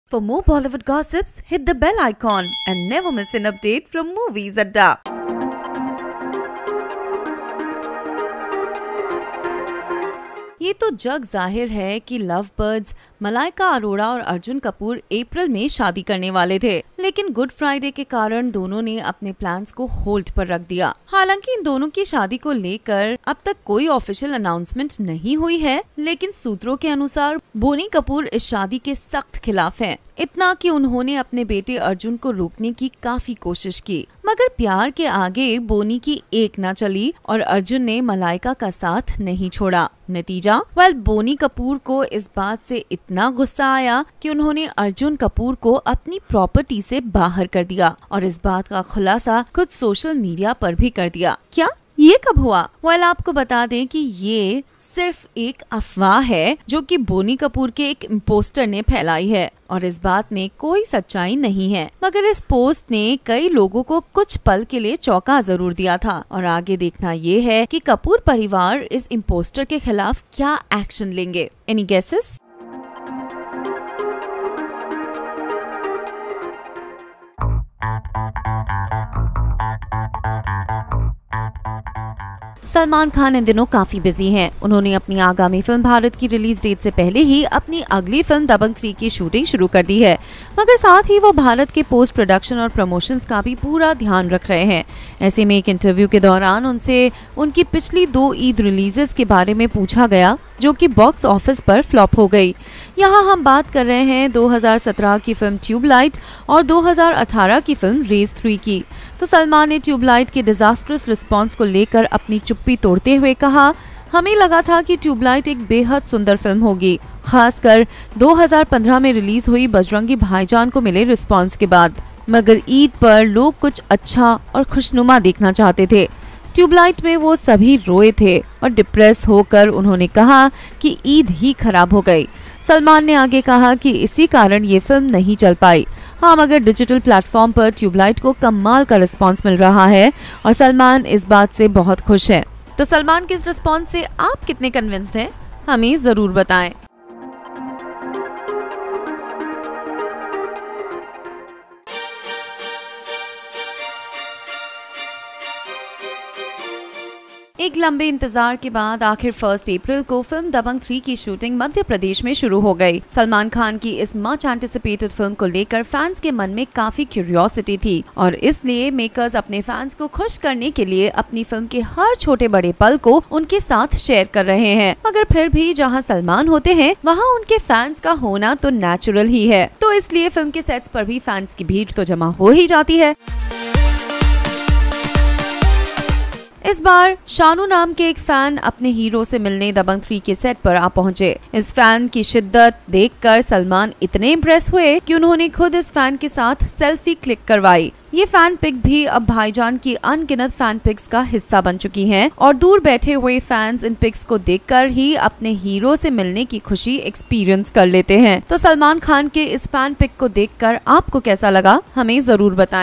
For more Bollywood gossips, hit the bell icon and never miss an update from Movies Adda. ये तो जग जाहिर है कि love birds Malaika Arora और अर्जुन कपूर अप्रैल में शादी करने वाले थे, लेकिन गुड फ्राइडे के कारण दोनों ने अपने प्लान्स को होल्ड पर रख दिया। हालांकि इन दोनों की शादी को लेकर अब तक कोई ऑफिशियल अनाउंसमेंट नहीं हुई है, लेकिन सूत्रों के अनुसार बोनी कपूर इस शादी के सख्त खिलाफ हैं। इतना कि उन्होंने अपने बेटे अर्जुन को रोकने की काफी कोशिश की, मगर प्यार के आगे बोनी की एक न चली और अर्जुन ने मलाइका का साथ नहीं छोड़ा। नतीजा बोनी कपूर को इस बात से इतना गुस्सा आया कि उन्होंने अर्जुन कपूर को अपनी प्रॉपर्टी से बाहर कर दिया और इस बात का खुलासा खुद सोशल मीडिया पर भी कर दिया। क्या ये कब हुआ? आपको बता दें कि ये सिर्फ एक अफवाह है जो कि बोनी कपूर के एक इम्पोस्टर ने फैलाई है और इस बात में कोई सच्चाई नहीं है, मगर इस पोस्ट ने कई लोगों को कुछ पल के लिए चौंका जरूर दिया था। और आगे देखना ये है कि कपूर परिवार इस इम्पोस्टर के खिलाफ क्या एक्शन लेंगे। Any guesses? सलमान खान इन दिनों काफी बिजी हैं। उन्होंने अपनी आगामी फिल्म भारत की रिलीज डेट से पहले ही अपनी अगली फिल्म दबंग 3 की शूटिंग शुरू कर दी है, मगर साथ ही वो भारत के पोस्ट प्रोडक्शन और प्रमोशंस का भी पूरा ध्यान रख रहे हैं। ऐसे में एक इंटरव्यू के दौरान उनसे उनकी पिछली 2 ईद रिलीजेस के बारे में पूछा गया जो कि बॉक्स ऑफिस पर फ्लॉप हो गई। यहाँ हम बात कर रहे हैं 2017 की फिल्म ट्यूबलाइट और 2018 की फिल्म रेस 3 की। तो सलमान ने ट्यूबलाइट के डिजास्टरस रिस्पांस को लेकर अपनी चुप्पी तोड़ते हुए कहा, हमें लगा था कि ट्यूबलाइट एक बेहद सुंदर फिल्म होगी, खासकर 2015 में रिलीज हुई बजरंगी भाईजान को मिले रिस्पांस के बाद, मगर ईद पर लोग कुछ अच्छा और खुशनुमा देखना चाहते थे। ट्यूबलाइट में वो सभी रोए थे और डिप्रेस होकर उन्होंने कहा कि ईद ही खराब हो गई। सलमान ने आगे कहा कि इसी कारण ये फिल्म नहीं चल पाई। हाँ, मगर डिजिटल प्लेटफॉर्म पर ट्यूबलाइट को कमाल का रिस्पांस मिल रहा है और सलमान इस बात से बहुत खुश है। तो सलमान के इस रिस्पांस से आप कितने कन्विंस्ड हैं? हमें जरूर बताएं। एक लंबे इंतजार के बाद आखिर 1 अप्रैल को फिल्म दबंग 3 की शूटिंग मध्य प्रदेश में शुरू हो गई। सलमान खान की इस मच एंटिसिपेटेड फिल्म को लेकर फैंस के मन में काफी क्यूरियोसिटी थी और इसलिए मेकर्स अपने फैंस को खुश करने के लिए अपनी फिल्म के हर छोटे बड़े पल को उनके साथ शेयर कर रहे हैं। मगर फिर भी जहां सलमान होते हैं वहां उनके फैंस का होना तो नेचुरल ही है, तो इसलिए फिल्म के सेट्स पर भी फैंस की भीड़ तो जमा हो ही जाती है। इस बार शानू नाम के एक फैन अपने हीरो से मिलने दबंग 3 के सेट पर आ पहुंचे। इस फैन की शिद्दत देखकर सलमान इतने इम्प्रेस हुए कि उन्होंने खुद इस फैन के साथ सेल्फी क्लिक करवाई। ये फैन पिक भी अब भाईजान की अनगिनत फैन पिक्स का हिस्सा बन चुकी हैं और दूर बैठे हुए फैंस इन पिक्स को देखकर ही अपने हीरो से मिलने की खुशी एक्सपीरियंस कर लेते हैं। तो सलमान खान के इस फैन पिक को देखकर आपको कैसा लगा? हमें जरूर बताएं।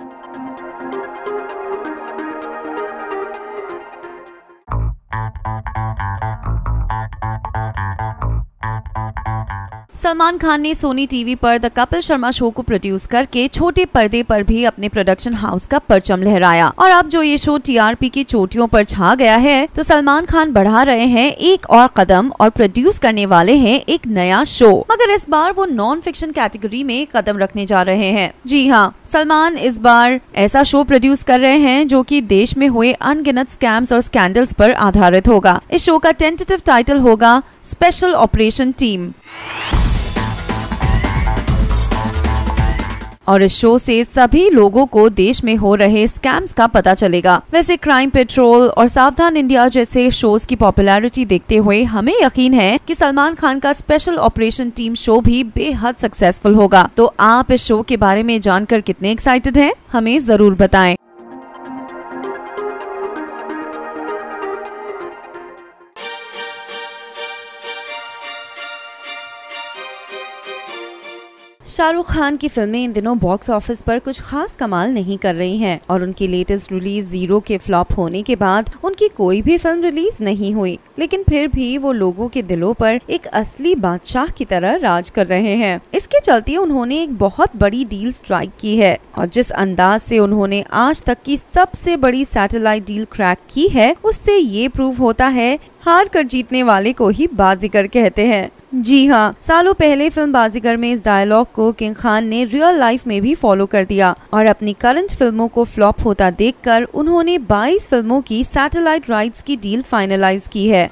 सलमान खान ने सोनी टीवी पर द कपिल शर्मा शो को प्रोड्यूस करके छोटे पर्दे पर भी अपने प्रोडक्शन हाउस का परचम लहराया और अब जो ये शो टीआरपी की चोटियों पर छा गया है, तो सलमान खान बढ़ा रहे हैं एक और कदम और प्रोड्यूस करने वाले हैं एक नया शो, मगर इस बार वो नॉन फिक्शन कैटेगरी में कदम रखने जा रहे हैं। जी हाँ, सलमान इस बार ऐसा शो प्रोड्यूस कर रहे हैं जो कि देश में हुए अनगिनत स्कैम्स और स्कैंडल्स पर आधारित होगा। इस शो का टेंटेटिव टाइटल होगा स्पेशल ऑपरेशन टीम और इस शो से सभी लोगों को देश में हो रहे स्कैम्स का पता चलेगा। वैसे क्राइम पेट्रोल और सावधान इंडिया जैसे शोज की पॉपुलैरिटी देखते हुए हमें यकीन है कि सलमान खान का स्पेशल ऑपरेशन टीम शो भी बेहद सक्सेसफुल होगा। तो आप इस शो के बारे में जानकर कितने एक्साइटेड हैं? हमें जरूर बताएं। शाहरुख खान की फिल्में इन दिनों बॉक्स ऑफिस पर कुछ खास कमाल नहीं कर रही हैं और उनकी लेटेस्ट रिलीज जीरो के फ्लॉप होने के बाद उनकी कोई भी फिल्म रिलीज नहीं हुई, लेकिन फिर भी वो लोगों के दिलों पर एक असली बादशाह की तरह राज कर रहे हैं। इसके चलते उन्होंने एक बहुत बड़ी डील स्ट्राइक की है और जिस अंदाज से उन्होंने आज तक की सबसे बड़ी सैटेलाइट डील क्रैक की है, उससे ये प्रूव होता है हार कर जीतने वाले को ही बाजीगर कहते हैं। जी हाँ, सालों पहले फिल्म बाजीगर में इस डायलॉग को किंग खान ने रियल लाइफ में भी फॉलो कर दिया और अपनी करंट फिल्मों को फ्लॉप होता देखकर उन्होंने 22 फिल्मों की सैटेलाइट राइट्स की डील फाइनलाइज की है।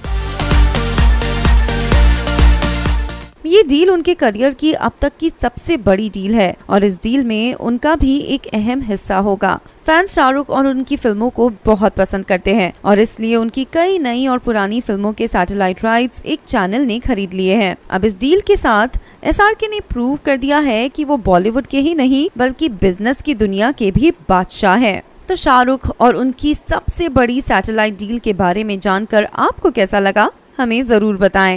ये डील उनके करियर की अब तक की सबसे बड़ी डील है और इस डील में उनका भी एक अहम हिस्सा होगा। फैंस शाहरुख और उनकी फिल्मों को बहुत पसंद करते हैं और इसलिए उनकी कई नई और पुरानी फिल्मों के सैटेलाइट राइट्स एक चैनल ने खरीद लिए हैं। अब इस डील के साथ SRK ने प्रूव कर दिया है कि वो बॉलीवुड के ही नहीं बल्कि बिजनेस की दुनिया के भी बादशाह हैं। तो शाहरुख और उनकी सबसे बड़ी सैटेलाइट डील के बारे में जानकर आपको कैसा लगा, हमें जरूर बताएं।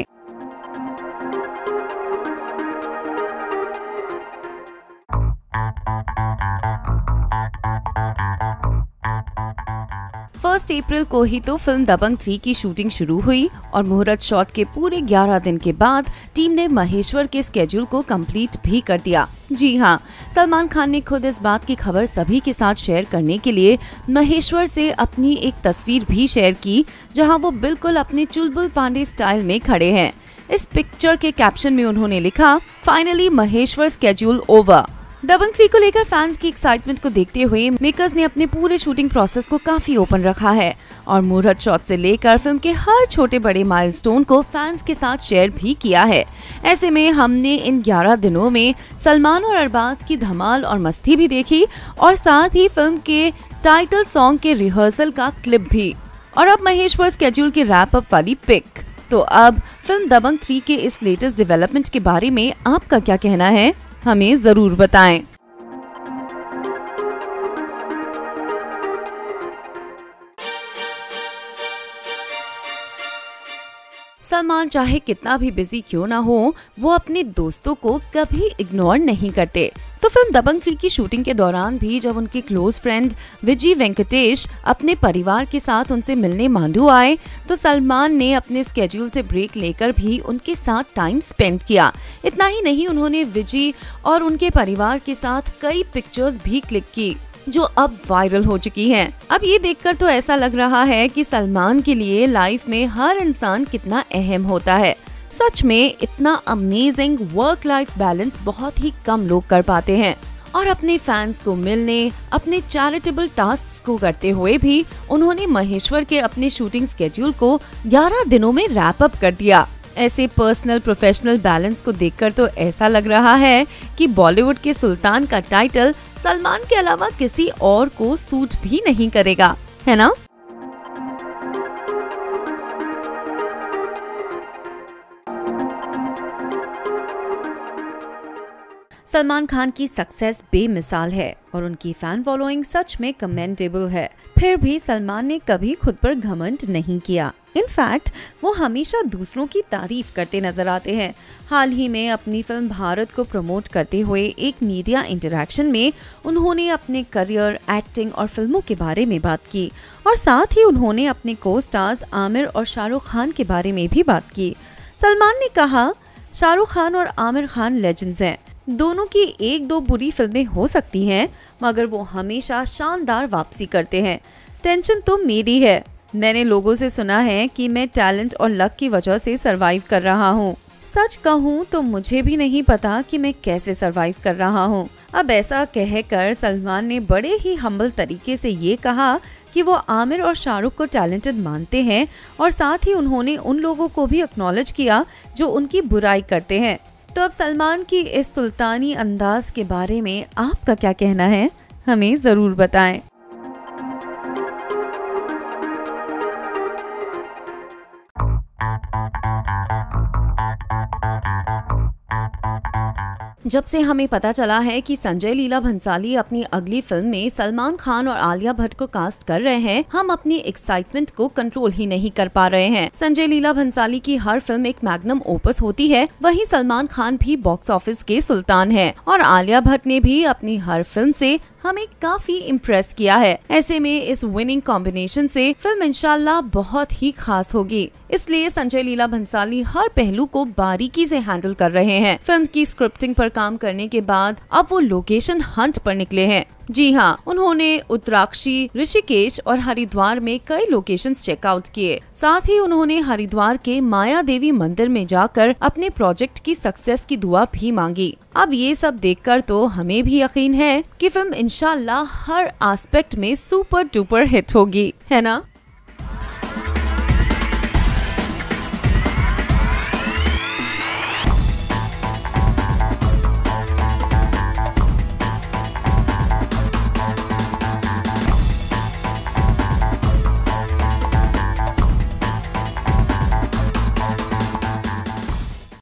फर्स्ट अप्रैल को ही तो फिल्म दबंग 3 की शूटिंग शुरू हुई और मुहूर्त शॉट के पूरे 11 दिन के बाद टीम ने महेश्वर के स्केड्यूल को कंप्लीट भी कर दिया। जी हाँ, सलमान खान ने खुद इस बात की खबर सभी के साथ शेयर करने के लिए महेश्वर से अपनी एक तस्वीर भी शेयर की, जहां वो बिल्कुल अपने चुलबुल पांडे स्टाइल में खड़े हैं। इस पिक्चर के कैप्शन में उन्होंने लिखा, finally Maheshwar schedule over. Dabangg 3 को लेकर फैंस की एक्साइटमेंट को देखते हुए मेकर्स ने अपने पूरे शूटिंग प्रोसेस को काफी ओपन रखा है और मुहूर्त शॉट से लेकर फिल्म के हर छोटे बड़े माइलस्टोन को फैंस के साथ शेयर भी किया है। ऐसे में हमने इन 11 दिनों में सलमान और अरबाज की धमाल और मस्ती भी देखी और साथ ही फिल्म के टाइटल सॉन्ग के रिहर्सल का क्लिप भी, और अब महेश्वर स्केड्यूल की रैप अप वाली पिक। तो अब फिल्म दबंग 3 के इस लेटेस्ट डेवलपमेंट के बारे में आपका क्या कहना है, हमें जरूर बताएं। सलमान चाहे कितना भी बिजी क्यों ना हो, वो अपने दोस्तों को कभी इग्नोर नहीं करते। तो फिल्म दबंग 3 की शूटिंग के दौरान भी जब उनके क्लोज फ्रेंड विजय वेंकटेश अपने परिवार के साथ उनसे मिलने मांडू आए, तो सलमान ने अपने स्केड्यूल से ब्रेक लेकर भी उनके साथ टाइम स्पेंड किया। इतना ही नहीं, उन्होंने विजय और उनके परिवार के साथ कई पिक्चर्स भी क्लिक की जो अब वायरल हो चुकी हैं। अब ये देखकर तो ऐसा लग रहा है कि सलमान के लिए लाइफ में हर इंसान कितना अहम होता है। सच में इतना अमेजिंग वर्क लाइफ बैलेंस बहुत ही कम लोग कर पाते हैं और अपने फैंस को मिलने, अपने चैरिटेबल टास्क्स को करते हुए भी उन्होंने महेश्वर के अपने शूटिंग स्केड्यूल को 11 दिनों में रैप अप कर दिया। ऐसे पर्सनल प्रोफेशनल बैलेंस को देखकर तो ऐसा लग रहा है कि बॉलीवुड के सुल्तान का टाइटल सलमान के अलावा किसी और को सूट भी नहीं करेगा, है ना? सलमान खान की सक्सेस बेमिसाल है और उनकी फैन फॉलोइंग सच में कमेंडेबल है। फिर भी सलमान ने कभी खुद पर घमंड नहीं किया। इनफैक्ट वो हमेशा दूसरों की तारीफ करते नजर आते हैं। हाल ही में अपनी फिल्म भारत को प्रमोट करते हुए एक मीडिया इंटरैक्शन में उन्होंने अपने करियर, एक्टिंग और फिल्मों के बारे में बात की और साथ ही उन्होंने अपने को स्टार्स आमिर और शाहरुख खान के बारे में भी बात की। सलमान ने कहा, शाहरुख खान और आमिर खान लेजेंड्स हैं। दोनों की एक दो बुरी फिल्में हो सकती हैं, मगर वो हमेशा शानदार वापसी करते हैं। टेंशन तो मेरी है। मैंने लोगों से सुना है कि मैं टैलेंट और लक की वजह से सरवाइव कर रहा हूँ। सच कहूँ तो मुझे भी नहीं पता कि मैं कैसे सरवाइव कर रहा हूँ। अब ऐसा कहकर सलमान ने बड़े ही हम्बल तरीके से ये कहा कि वो आमिर और शाहरुख को टैलेंटेड मानते हैं और साथ ही उन्होंने उन लोगों को भी एक्नॉलेज किया जो उनकी बुराई करते हैं। तो अब सलमान की इस सुल्तानी अंदाज के बारे में आपका क्या कहना है, हमें जरूर बताएं। जब से हमें पता चला है कि संजय लीला भंसाली अपनी अगली फिल्म में सलमान खान और आलिया भट्ट को कास्ट कर रहे हैं, हम अपनी एक्साइटमेंट को कंट्रोल ही नहीं कर पा रहे हैं। संजय लीला भंसाली की हर फिल्म एक मैग्नम ओपस होती है, वहीं सलमान खान भी बॉक्स ऑफिस के सुल्तान है और आलिया भट्ट ने भी अपनी हर फिल्म से हमें काफी इम्प्रेस किया है। ऐसे में इस विनिंग कॉम्बिनेशन से फिल्म इंशाल्लाह बहुत ही खास होगी। इसलिए संजय लीला भंसाली हर पहलू को बारीकी से हैंडल कर रहे हैं। फिल्म की स्क्रिप्टिंग पर काम करने के बाद अब वो लोकेशन हंट पर निकले हैं। जी हाँ, उन्होंने उत्तराक्षी, ऋषिकेश और हरिद्वार में कई लोकेशंस चेकआउट किए। साथ ही उन्होंने हरिद्वार के माया देवी मंदिर में जाकर अपने प्रोजेक्ट की सक्सेस की दुआ भी मांगी। अब ये सब देखकर तो हमें भी यकीन है कि फिल्म इंशाल्लाह हर एस्पेक्ट में सुपर डुपर हिट होगी, है ना।